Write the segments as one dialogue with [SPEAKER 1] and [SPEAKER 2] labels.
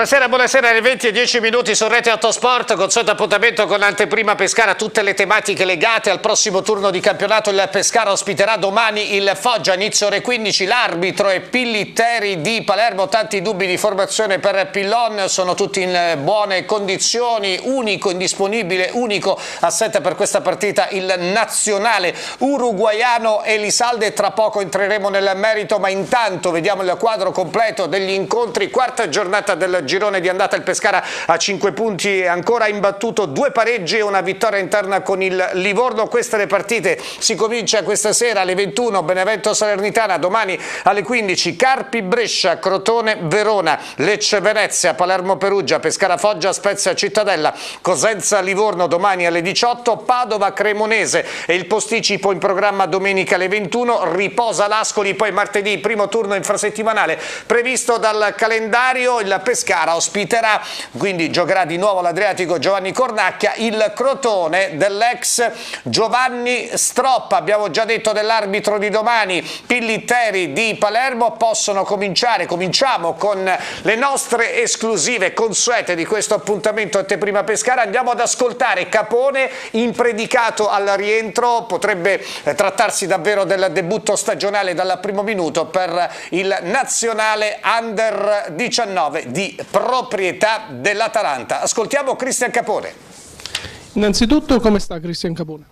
[SPEAKER 1] Buonasera, buonasera, alle 20:10 su Rete Autosport, consueto appuntamento con l'anteprima Pescara, tutte le tematiche legate al prossimo turno di campionato. Il Pescara ospiterà domani il Foggia, inizio ore 15, l'arbitro è Pillitteri di Palermo, tanti dubbi di formazione per Pillon, sono tutti in buone condizioni, unico, indisponibile, unico assente per questa partita il nazionale uruguaiano Elisalde, tra poco entreremo nel merito, ma intanto vediamo il quadro completo degli incontri, quarta giornata del girone di andata. Il Pescara a 5 punti ancora imbattuto, 2 pareggi e una vittoria interna con il Livorno. Queste le partite, si comincia questa sera alle 21 Benevento Salernitana, domani alle 15 Carpi Brescia, Crotone Verona, Lecce Venezia, Palermo Perugia, Pescara Foggia, Spezia Cittadella, Cosenza Livorno domani alle 18, Padova Cremonese e il posticipo in programma domenica alle 21, riposa l'Ascoli, poi martedì primo turno infrasettimanale previsto dal calendario. Il Pescara ospiterà, quindi giocherà di nuovo l'Adriatico Giovanni Cornacchia, il Crotone dell'ex Giovanni Stroppa. Abbiamo già detto dell'arbitro di domani, Pillitteri di Palermo. Cominciamo con le nostre esclusive consuete di questo appuntamento anteprima Pescara. Andiamo ad ascoltare Capone, impredicato al rientro, potrebbe trattarsi davvero del debutto stagionale dal primo minuto per il nazionale Under 19 di proprietà dell'Atalanta. Ascoltiamo Cristian Capone.
[SPEAKER 2] Innanzitutto, come sta Cristian Capone?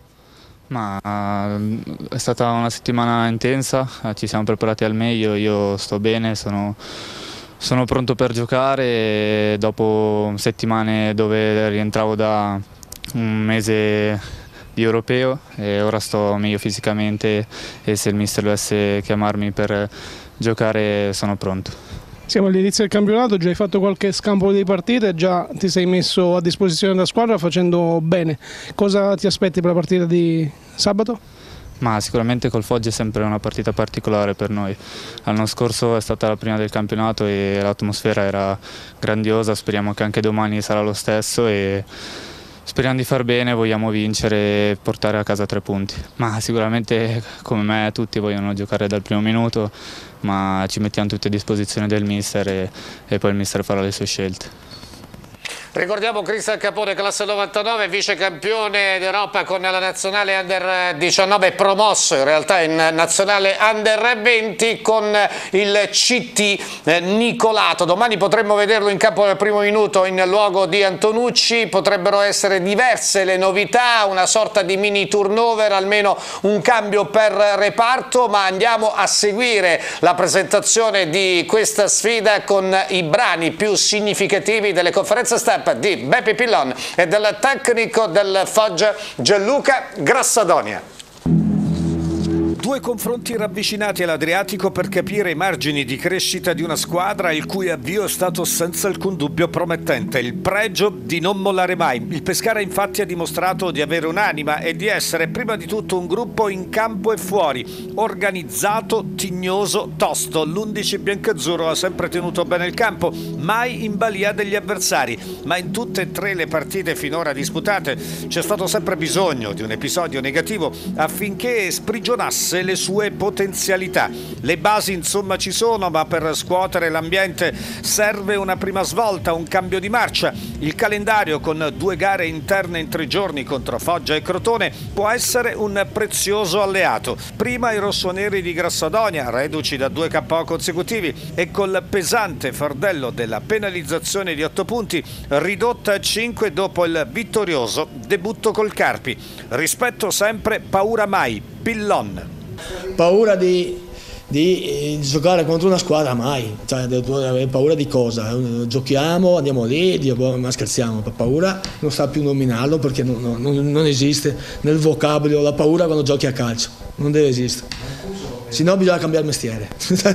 [SPEAKER 3] È stata una settimana intensa, ci siamo preparati al meglio, io sto bene, sono pronto per giocare dopo settimane dove rientravo da un mese di europeo e ora sto meglio fisicamente e se il mister dovesse chiamarmi per giocare sono pronto.
[SPEAKER 2] Siamo all'inizio del campionato, già hai fatto qualche scampo di partite, già ti sei messo a disposizione della squadra facendo bene. Cosa ti aspetti per la partita di sabato?
[SPEAKER 3] Sicuramente col Foggia è sempre una partita particolare per noi. L'anno scorso è stata la prima del campionato e l'atmosfera era grandiosa, speriamo che anche domani sarà lo stesso e speriamo di far bene, vogliamo vincere e portare a casa 3 punti. Sicuramente come me tutti vogliono giocare dal primo minuto, ma ci mettiamo tutti a disposizione del mister e poi il mister farà le sue scelte.
[SPEAKER 1] Ricordiamo Cristian Capone, classe 99, vice campione d'Europa con la nazionale Under 19, promosso in realtà in nazionale Under 20 con il CT Nicolato. Domani potremmo vederlo in campo nel primo minuto in luogo di Antonucci, potrebbero essere diverse le novità, una sorta di mini turnover, almeno un cambio per reparto, ma andiamo a seguire la presentazione di questa sfida con i brani più significativi delle conferenze stampa di Beppe Pillon e del tecnico del Foggia Gianluca Grassadonia.
[SPEAKER 4] 2 confronti ravvicinati all'Adriatico per capire i margini di crescita di una squadra il cui avvio è stato senza alcun dubbio promettente. Il pregio di non mollare mai. Il Pescara infatti ha dimostrato di avere un'anima e di essere prima di tutto un gruppo in campo e fuori, organizzato, tignoso, tosto. L'11 biancazzurro ha sempre tenuto bene il campo, mai in balia degli avversari, ma in tutte e 3 le partite finora disputate c'è stato sempre bisogno di un episodio negativo affinché sprigionasse le sue potenzialità. Le basi insomma ci sono, ma per scuotere l'ambiente serve una prima svolta, un cambio di marcia. Il calendario con 2 gare interne in 3 giorni contro Foggia e Crotone può essere un prezioso alleato. Prima i rossoneri di Grassadonia, reduci da 2 KO consecutivi e col pesante fardello della penalizzazione di 8 punti, ridotta a 5 dopo il vittorioso debutto col Carpi. Rispetto sempre, paura mai. Pillon.
[SPEAKER 5] Paura di giocare contro una squadra mai, paura di cosa? Giochiamo, andiamo lì, ma scherziamo, per paura non sta più nominarlo perché non esiste nel vocabolo la paura quando giochi a calcio, non deve esistere, se no bisogna cambiare mestiere,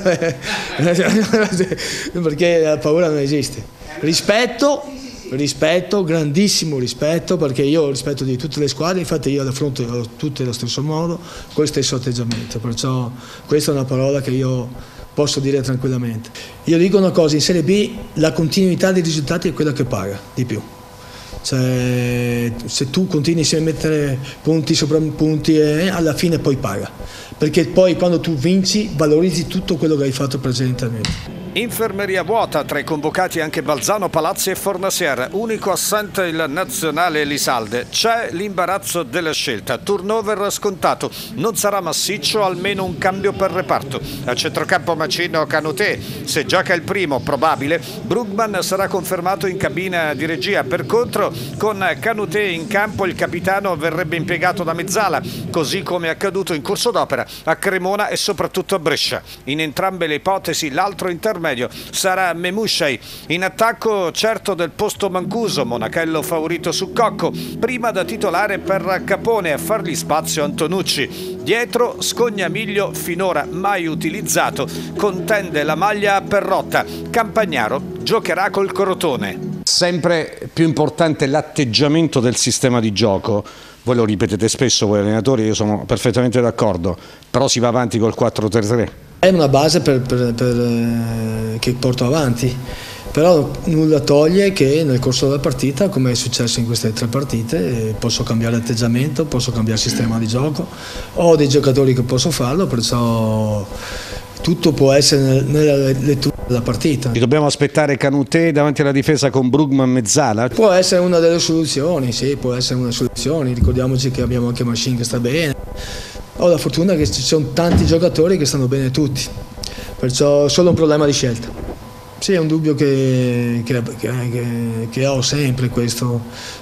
[SPEAKER 5] perché la paura non esiste. Rispetto, grandissimo rispetto, perché io ho rispetto di tutte le squadre, infatti io le affronto tutte allo stesso modo, con lo stesso atteggiamento, perciò questa è una parola che io posso dire tranquillamente. Io dico una cosa, in Serie B la continuità dei risultati è quella che paga di più. Se tu continui a mettere punti sopra punti alla fine poi paga, perché poi quando tu vinci valorizzi tutto quello che hai fatto precedentemente.
[SPEAKER 4] Infermeria vuota, tra i convocati anche Balzano, Palazzi e Fornacier. Unico assente il nazionale Elisalde. C'è l'imbarazzo della scelta. Turnover scontato. Non sarà massiccio, almeno un cambio per reparto. A centrocampo Macino Canutè. Se gioca il primo, probabile, Brugman sarà confermato in cabina di regia. Per contro, con Canutè in campo il capitano verrebbe impiegato da mezzala, così come è accaduto in corso d'opera a Cremona e soprattutto a Brescia. In entrambe le ipotesi l'altro intermedio sarà Memushai. In attacco certo del posto Mancuso, Monachello favorito su Cocco, prima da titolare per Capone, a fargli spazio Antonucci. Dietro Scognamiglio, finora mai utilizzato, contende la maglia Perrotta. Campagnaro giocherà col Crotone.
[SPEAKER 6] Sempre più importante l'atteggiamento del sistema di gioco. Voi lo ripetete spesso, voi allenatori, io sono perfettamente d'accordo, però si va avanti col 4-3-3.
[SPEAKER 5] È una base che porto avanti, però nulla toglie che nel corso della partita, come è successo in queste 3 partite, posso cambiare atteggiamento, posso cambiare sistema di gioco, ho dei giocatori che posso farlo, perciò tutto può essere nella lettura della partita.
[SPEAKER 6] Ci dobbiamo aspettare Canutè davanti alla difesa con Brugman mezzala?
[SPEAKER 5] Può essere una delle soluzioni, sì, può essere una soluzione. Ricordiamoci che abbiamo anche Machine che sta bene. Ho la fortuna che ci sono tanti giocatori che stanno bene tutti, perciò è solo un problema di scelta. Sì, è un dubbio che ho sempre questo,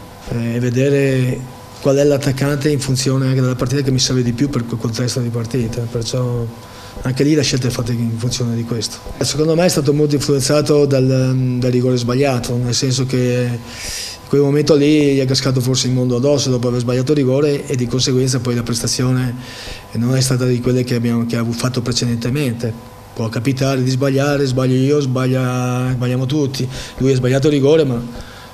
[SPEAKER 5] vedere qual è l'attaccante in funzione anche della partita che mi serve di più per quel contesto di partita, perciò anche lì la scelta è fatta in funzione di questo. Secondo me è stato molto influenzato dal rigore sbagliato, nel senso che in quel momento lì gli è cascato forse il mondo addosso dopo aver sbagliato il rigore e di conseguenza poi la prestazione non è stata di quelle che abbiamo fatto precedentemente. Può capitare di sbagliare, sbaglio io, sbagliamo tutti. Lui ha sbagliato il rigore, ma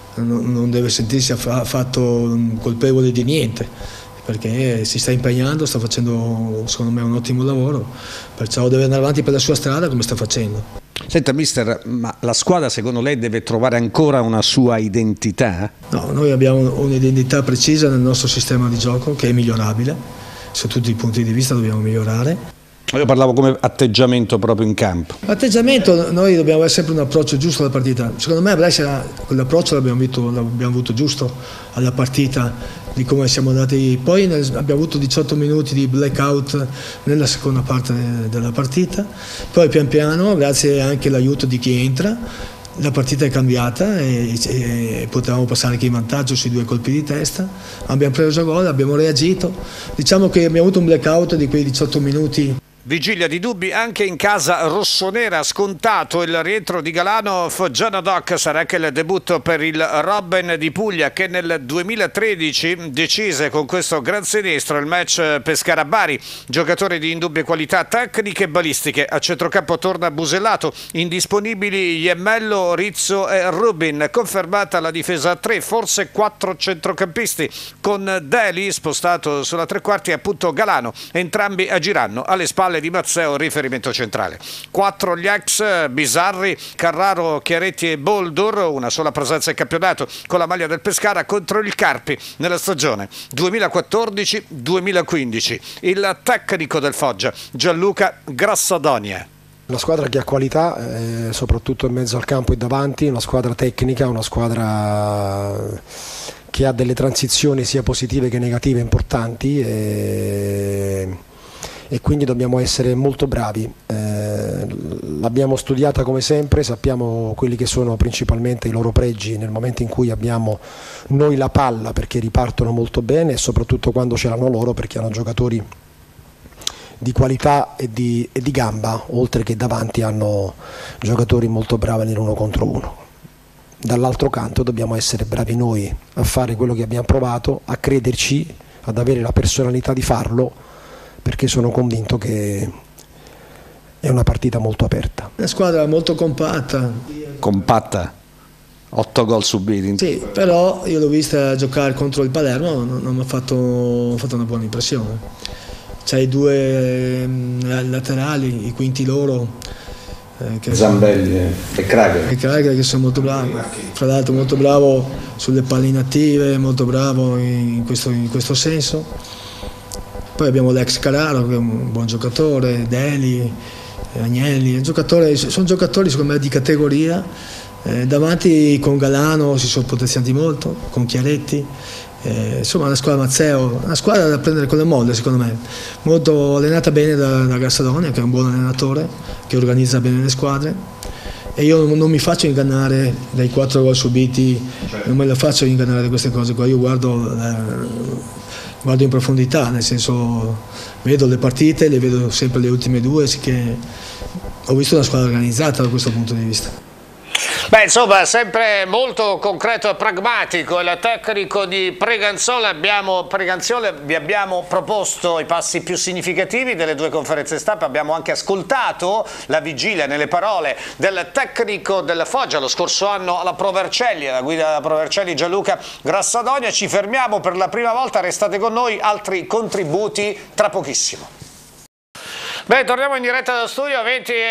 [SPEAKER 5] non deve sentirsi affatto colpevole di niente, perché si sta impegnando, sta facendo secondo me un ottimo lavoro, perciò deve andare avanti per la sua strada come sta facendo.
[SPEAKER 6] Senta mister, ma la squadra secondo lei deve trovare ancora una sua identità?
[SPEAKER 5] No, noi abbiamo un'identità precisa nel nostro sistema di gioco che è migliorabile, su tutti i punti di vista dobbiamo migliorare.
[SPEAKER 6] Io parlavo come atteggiamento proprio in campo.
[SPEAKER 5] Atteggiamento, noi dobbiamo avere sempre un approccio giusto alla partita. Secondo me a Brescia quell'approccio l'abbiamo avuto giusto alla partita, di come siamo andati. Poi abbiamo avuto 18 minuti di blackout nella seconda parte della partita. Poi pian piano, grazie anche all'aiuto di chi entra, la partita è cambiata e potevamo passare anche in vantaggio sui 2 colpi di testa. Abbiamo preso gol, abbiamo reagito. Diciamo che abbiamo avuto un blackout di quei 18 minuti.
[SPEAKER 4] Vigilia di dubbi anche in casa rossonera, scontato il rientro di Galano. Foggiano Doc sarà anche il debutto per il Robben di Puglia, che nel 2013 decise con questo gran sinistro il match Pescara-Bari. Giocatore di indubbie qualità tecniche e balistiche. A centrocampo torna Busellato, indisponibili Iemmello, Rizzo e Rubin. Confermata la difesa a 3, forse 4 centrocampisti, con Deli spostato sulla 3/4 e appunto Galano. Entrambi agiranno alle spalle di Mazzeo, riferimento centrale. 4 gli ex: Bisarri, Carraro, Chiaretti e Boldur. Una sola presenza in campionato con la maglia del Pescara contro il Carpi nella stagione 2014-2015. Il tecnico del Foggia, Gianluca Grassadonia.
[SPEAKER 7] Una squadra che ha qualità, soprattutto in mezzo al campo e davanti, una squadra tecnica, una squadra che ha delle transizioni sia positive che negative importanti e quindi dobbiamo essere molto bravi. L'abbiamo studiata come sempre, sappiamo quelli che sono principalmente i loro pregi nel momento in cui abbiamo noi la palla, perché ripartono molto bene, e soprattutto quando ce l'hanno loro, perché hanno giocatori di qualità e di gamba, oltre che davanti hanno giocatori molto bravi nell'1 contro 1. Dall'altro canto dobbiamo essere bravi noi a fare quello che abbiamo provato, a crederci, ad avere la personalità di farlo, perché sono convinto che è una partita molto aperta.
[SPEAKER 5] Una squadra molto compatta.
[SPEAKER 6] Compatta? 8 gol subiti?
[SPEAKER 5] Sì, però io l'ho vista giocare contro il Palermo, non mi ha fatto una buona impressione. C'è i 2 laterali, i quinti loro.
[SPEAKER 6] Zambelli e Krager.
[SPEAKER 5] Che sono molto bravi. Fra l'altro molto bravo sulle palle inattive, molto bravo in questo senso. Poi abbiamo l'ex Carraro che è un buon giocatore, Deli, Agnelli, sono giocatori secondo me di categoria, davanti con Galano si sono potenziati molto, con Chiaretti, insomma la squadra Mazzeo, una squadra da prendere con le molle secondo me, molto allenata bene da Grassadonia, che è un buon allenatore, che organizza bene le squadre, e io non mi faccio ingannare dai 4 gol subiti, non me la faccio ingannare da queste cose qua, io guardo in profondità, nel senso vedo le partite, le vedo sempre le ultime 2, che ho visto una squadra organizzata da questo punto di vista.
[SPEAKER 1] Beh, insomma, sempre molto concreto e pragmatico il tecnico di Preganzola. Vi abbiamo proposto i passi più significativi delle 2 conferenze stampa, abbiamo anche ascoltato la vigilia nelle parole del tecnico del Foggia lo scorso anno alla Pro Vercelli, alla guida della Pro Vercelli Gianluca Grassadonia. Ci fermiamo per la prima volta, restate con noi, altri contributi tra pochissimo. Beh, torniamo in diretta dallo studio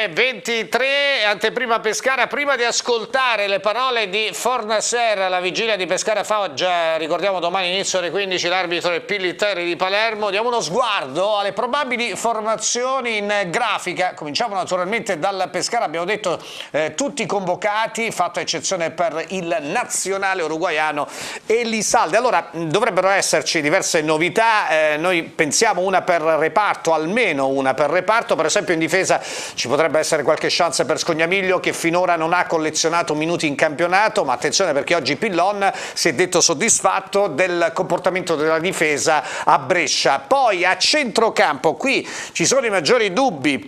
[SPEAKER 1] 20:23, anteprima Pescara. Prima di ascoltare le parole di Fornaser alla vigilia di Pescara Foggia, ricordiamo domani inizio alle 15 l'arbitro è Pillitteri di Palermo, diamo uno sguardo alle probabili formazioni in grafica. Cominciamo naturalmente dal Pescara, abbiamo detto tutti convocati, fatto eccezione per il nazionale uruguaiano Elisalde. Allora, dovrebbero esserci diverse novità, noi pensiamo una per reparto, almeno una per reparto. Per esempio in difesa ci potrebbe essere qualche chance per Scognamiglio, che finora non ha collezionato minuti in campionato, ma attenzione perché oggi Pillon si è detto soddisfatto del comportamento della difesa a Brescia. Poi a centrocampo qui ci sono i maggiori dubbi,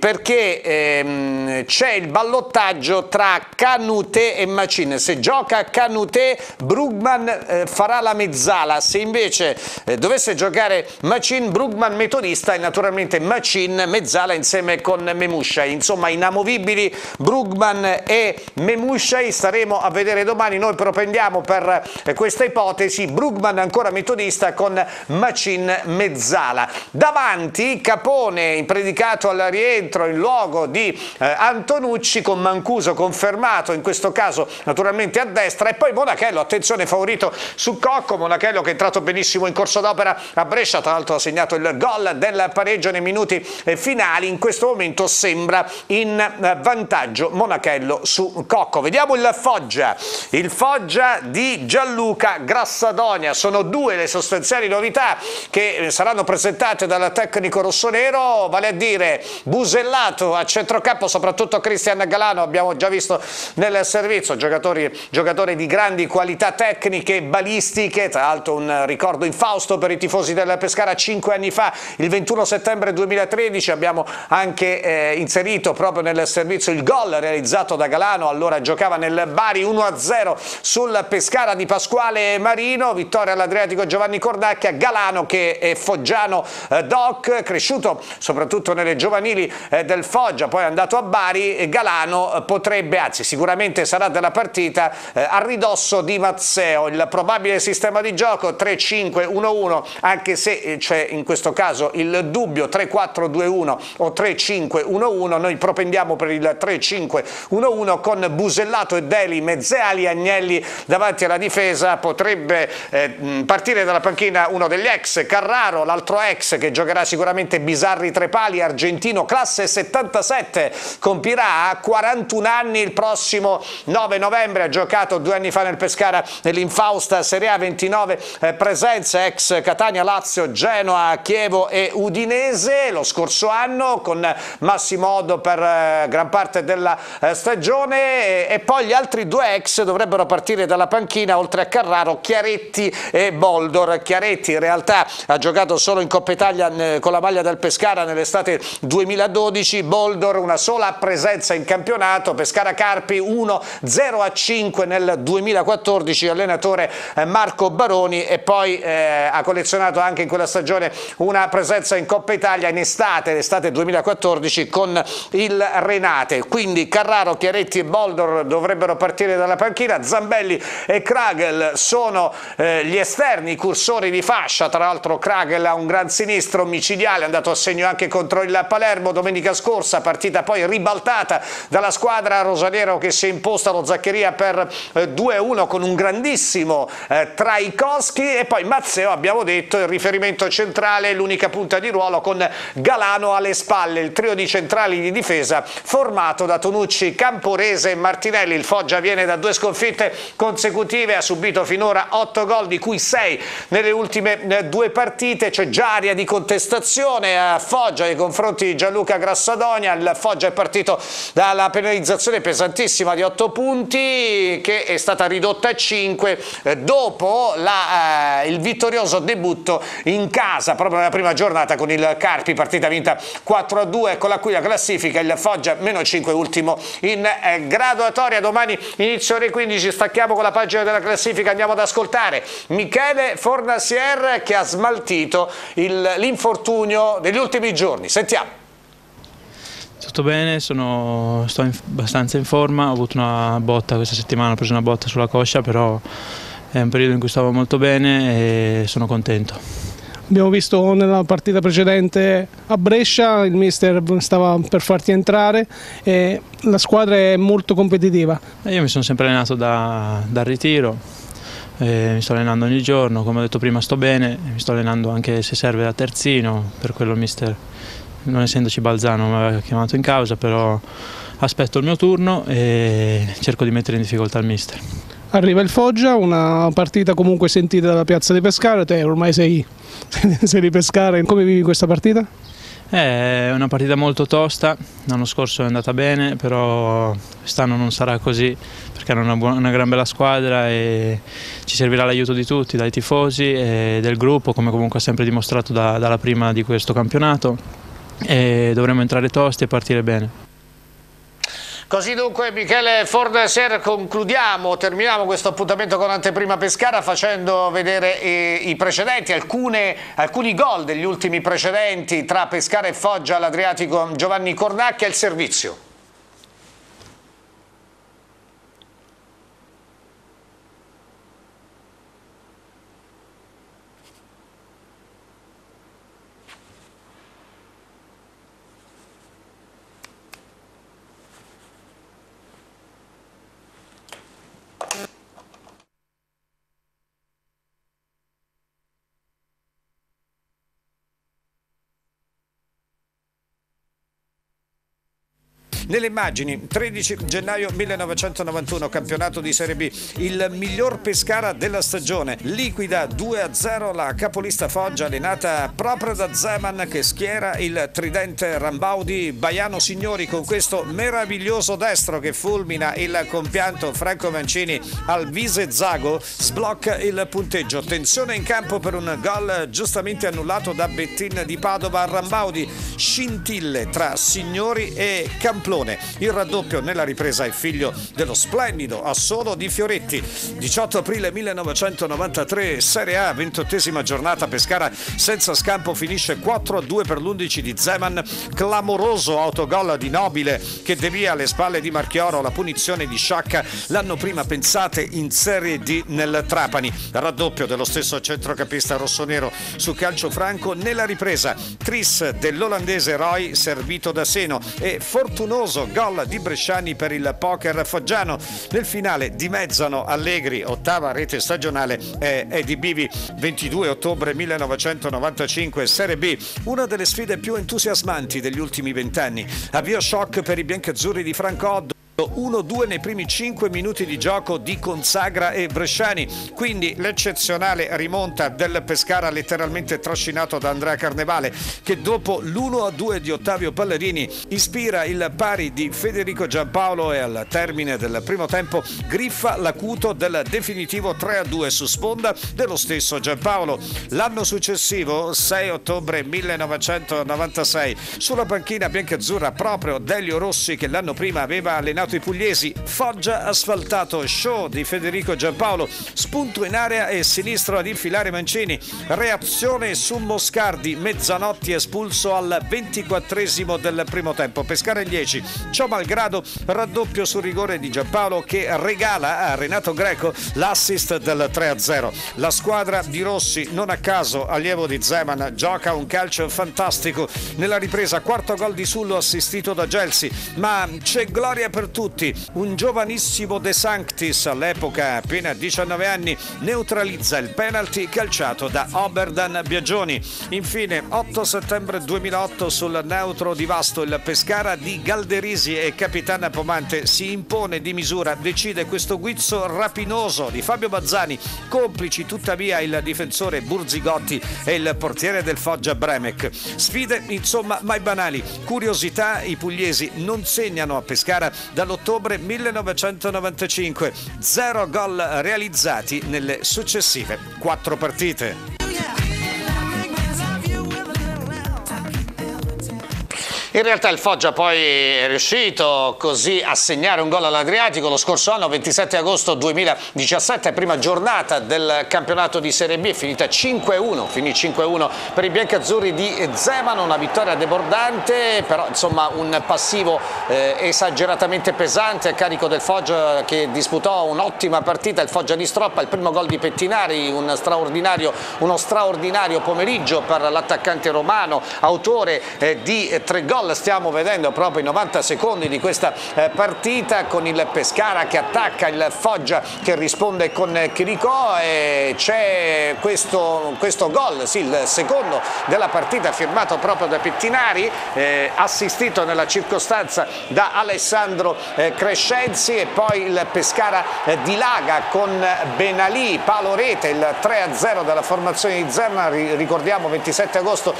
[SPEAKER 1] perché c'è il ballottaggio tra Canute e Macin. Se gioca Canute, Brugman farà la mezzala, se invece dovesse giocare Macin, Brugman metodista e naturalmente Macin mezzala insieme con Memushai. Insomma, inamovibili Brugman e Memushai, staremo a vedere domani. Noi propendiamo per questa ipotesi, Brugman ancora metodista con Macin mezzala. Davanti Capone impredicato al rientro in luogo di Antonucci, con Mancuso confermato in questo caso naturalmente a destra, e poi Monachello, attenzione, favorito su Cocco. Monachello che è entrato benissimo in corso d'opera a Brescia, tra l'altro ha segnato il gol del pareggio nei minuti finali. In questo momento sembra in vantaggio Monachello su Cocco. Vediamo il Foggia di Gianluca Grassadonia. Sono 2 le sostanziali novità che saranno presentate dal tecnico rossonero, vale a dire Busellato a centrocampo, soprattutto Cristian Galano, abbiamo già visto nel servizio, giocatore di grandi qualità tecniche e balistiche, tra l'altro un ricordo infausto per i tifosi del Pescara. 5 anni fa, il 21 settembre 2013, abbiamo anche inserito proprio nel servizio il gol realizzato da Galano, allora giocava nel Bari. 1-0 sul Pescara di Pasquale Marino, vittoria all'Adriatico Giovanni Cordacchia. Galano che è foggiano doc, cresciuto soprattutto nelle giovanili del Foggia, poi è andato a Bari. Galano potrebbe, anzi sicuramente sarà della partita, a ridosso di Mazzeo. Il probabile sistema di gioco 3-5-1-1, anche se c'è in questo caso il dubbio 3-4-2-1 o 3-5-1-1, noi propendiamo per il 3-5-1-1 con Busellato e Deli mezzeali, Agnelli davanti alla difesa. Potrebbe partire dalla panchina uno degli ex, Carraro, l'altro ex che giocherà sicuramente Bisarri Trepali, argentino, classe 77, compirà 41 anni il prossimo 9 novembre, ha giocato 2 anni fa nel Pescara nell'infausta Serie A, 29 presenze, ex Catania, Lazio, Genoa, Chievo e Udinese. Lo scorso anno con Massimo Oddo per gran parte della stagione, e poi gli altri 2 ex dovrebbero partire dalla panchina, oltre a Carraro, Chiaretti e Boldor. Chiaretti in realtà ha giocato solo in Coppa Italia con la maglia del Pescara nell'estate 2012, Boldor una sola presenza in campionato. Pescara Carpi 1-0-5 nel 2014, allenatore Marco Baroni, e poi ha collezionato anche in quella stagione una presenza in Coppa Italia in estate, l'estate 2014 con il Renate. Quindi Carraro, Chiaretti e Boldor dovrebbero partire dalla panchina. Zambelli e Kragel sono gli esterni, i cursori di fascia. Tra l'altro Kragel ha un gran sinistro micidiale, è andato a segno anche contro il Palermo domenica scorsa, partita poi ribaltata dalla squadra rosanero che si è imposta allo Zaccheria per 2-1 con un grandissimo Trajkovski. E poi Mazzeo, abbiamo detto, il riferimento centrale, l'unica punta di ruolo con Galano alle spalle il trio di centrali di difesa formato da Tonucci, Camporese e Martinelli. Il Foggia viene da 2 sconfitte consecutive, ha subito finora 8 gol, di cui 6 nelle ultime 2 partite. C'è già aria di contestazione a Foggia nei confronti di Gianluca Grassadonia. Il Foggia è partito dalla penalizzazione pesantissima di 8 punti che è stata ridotta a 5 dopo il vittorioso debutto in casa proprio nella prima giornata con il Carpi, partita vinta 4-2. Eccola qui la classifica, il Foggia -5, ultimo in graduatoria. Domani inizio ore 15, stacchiamo con la pagina della classifica, andiamo ad ascoltare Michele Fornasier che ha smaltito l'infortunio degli ultimi giorni. Sentiamo.
[SPEAKER 8] Tutto bene, sto abbastanza in forma, ho avuto una botta questa settimana, ho preso una botta sulla coscia, però è un periodo in cui stavo molto bene e sono contento.
[SPEAKER 2] Abbiamo visto nella partita precedente a Brescia, il mister stava per farti entrare e la squadra è molto competitiva.
[SPEAKER 8] Io mi sono sempre allenato dal ritiro, mi sto allenando ogni giorno, come ho detto prima sto bene, mi sto allenando anche se serve da terzino, per quello il mister, non essendoci Balzano, mi aveva chiamato in causa, però aspetto il mio turno e cerco di mettere in difficoltà il mister.
[SPEAKER 2] Arriva il Foggia, una partita comunque sentita dalla piazza di Pescara, te ormai sei di Pescara, come vivi questa partita?
[SPEAKER 8] È una partita molto tosta, l'anno scorso è andata bene, però quest'anno non sarà così perché hanno una gran bella squadra e ci servirà l'aiuto di tutti, dai tifosi e del gruppo, come comunque ha sempre dimostrato dalla prima di questo campionato, e dovremo entrare tosti e partire bene.
[SPEAKER 1] Così dunque Michele Fornasier, terminiamo questo appuntamento con Anteprima Pescara facendo vedere i precedenti, alcuni gol degli ultimi precedenti tra Pescara e Foggia all'Adriatico Giovanni Cornacchia e il servizio.
[SPEAKER 4] Nelle immagini, 13 gennaio 1991, campionato di Serie B, il miglior Pescara della stagione, liquida 2-0 la capolista Foggia allenata proprio da Zeman che schiera il tridente Rambaudi, Baiano Signori con questo meraviglioso destro che fulmina il compianto Franco Mancini al Vise Zago, sblocca il punteggio, tensione in campo per un gol giustamente annullato da Bettin di Padova. Rambaudi, scintille tra Signori e Camplone. Il raddoppio nella ripresa è figlio dello splendido assolo di Fioretti. 18 aprile 1993, Serie A, 28esima giornata, Pescara senza scampo finisce 4-2 per l'11 di Zeman, clamoroso autogol di Nobile che devia alle spalle di Marchioro la punizione di Sciacca l'anno prima pensate in Serie D nel Trapani. Raddoppio dello stesso centrocampista rossonero su calcio franco nella ripresa, tris dell'olandese Roy servito da Seno e fortunoso gol di Bresciani per il poker foggiano. Nel finale dimezzano Allegri, ottava rete stagionale, e Eddie Bivi. 22 ottobre 1995, Serie B, una delle sfide più entusiasmanti degli ultimi 20 anni. Avvio shock per i biancazzurri di Franco Oddo. 1-2 nei primi 5 minuti di gioco di Consagra e Bresciani, quindi l'eccezionale rimonta del Pescara letteralmente trascinato da Andrea Carnevale che dopo l'1-2 di Ottavio Pallerini ispira il pari di Federico Giampaolo e al termine del primo tempo griffa l'acuto del definitivo 3-2 su sponda dello stesso Giampaolo. L'anno successivo, 6 ottobre 1996, sulla panchina biancazzurra proprio Delio Rossi che l'anno prima aveva allenato i pugliesi. Foggia asfaltato, show di Federico Giampaolo, spunto in area e sinistro ad infilare Mancini, reazione su Moscardi, Mezzanotti espulso al 24esimo del primo tempo. Pescara in 10, ciò malgrado raddoppio su rigore di Giampaolo che regala a Renato Greco l'assist del 3-0. La squadra di Rossi, non a caso allievo di Zeman, gioca un calcio fantastico. Nella ripresa quarto gol di Sullo assistito da Gelsi, ma c'è gloria per tutti tutti, un giovanissimo De Sanctis, all'epoca appena 19 anni, neutralizza il penalty calciato da Oberdan Biagioni. Infine, 8 settembre 2008, sul neutro di Vasto, il Pescara di Galderisi e Capitana Pomante si impone di misura, decide questo guizzo rapinoso di Fabio Bazzani, complici tuttavia il difensore Burzigotti e il portiere del Foggia Bremek. Sfide insomma mai banali. Curiosità, i pugliesi non segnano a Pescara dall'ottobre 1995, 0 gol realizzati nelle successive 4 partite.
[SPEAKER 1] In realtà il Foggia poi è riuscito così a segnare un gol all'Adriatico lo scorso anno, 27 agosto 2017, prima giornata del campionato di Serie B, è finita 5-1, finì 5-1 per i biancazzurri di Zeman, una vittoria debordante, però insomma un passivo esageratamente pesante a carico del Foggia, che disputò un'ottima partita, il Foggia di Stroppa, il primo gol di Pettinari, uno straordinario pomeriggio per l'attaccante romano, autore di 3 gol. Stiamo vedendo proprio i 90 secondi di questa partita, con il Pescara che attacca, il Foggia che risponde con Chiricò, e c'è questo gol, sì, il secondo della partita, firmato proprio da Pettinari, assistito nella circostanza da Alessandro Crescenzi, e poi il Pescara dilaga con Benalì, palo rete, il 3-0 della formazione di Zeman, ricordiamo 27 agosto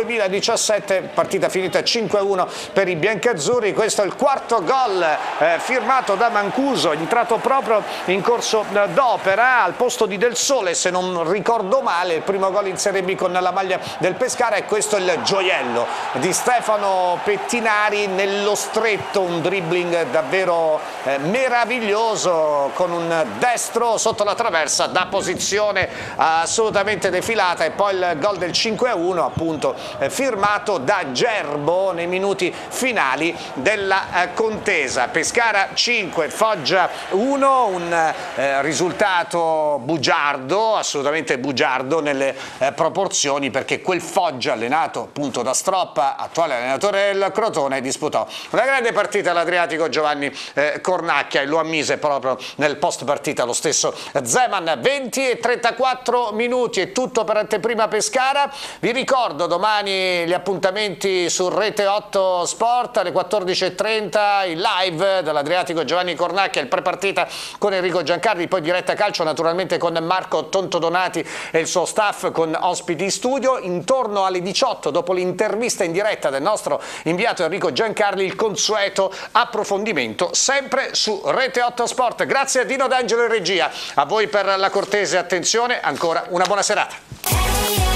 [SPEAKER 1] 2017, partita finita 5-1 per i biancazzurri. Questo è il quarto gol firmato da Mancuso, entrato proprio in corso d'opera al posto di Del Sole, se non ricordo male, il primo gol in Serie B con la maglia del Pescara, e questo è il gioiello di Stefano Pettinari nello stretto, un dribbling davvero meraviglioso, con un destro sotto la traversa da posizione assolutamente defilata, e poi il gol del 5-1 appunto firmato da Gerbo nei minuti finali della contesa. Pescara 5, Foggia 1, un risultato bugiardo, assolutamente bugiardo nelle proporzioni, perché quel Foggia allenato appunto da Stroppa, attuale allenatore del Crotone, disputò una grande partita all'Adriatico Giovanni Cornacchia, e lo ammise proprio nel post partita lo stesso Zeman. 20 e 34 minuti, è tutto per Anteprima Pescara. Vi ricordo domani gli appuntamenti su Rete 8 Sport alle 14:30, il live dell'Adriatico Giovanni Cornacchia, il prepartita con Enrico Giancarli, poi diretta calcio naturalmente con Marco Tontodonati e il suo staff, con ospiti in studio. Intorno alle 18, dopo l'intervista in diretta del nostro inviato Enrico Giancarli, il consueto approfondimento sempre su Rete 8 Sport. Grazie a Dino D'Angelo in regia, a voi per la cortese attenzione, ancora una buona serata.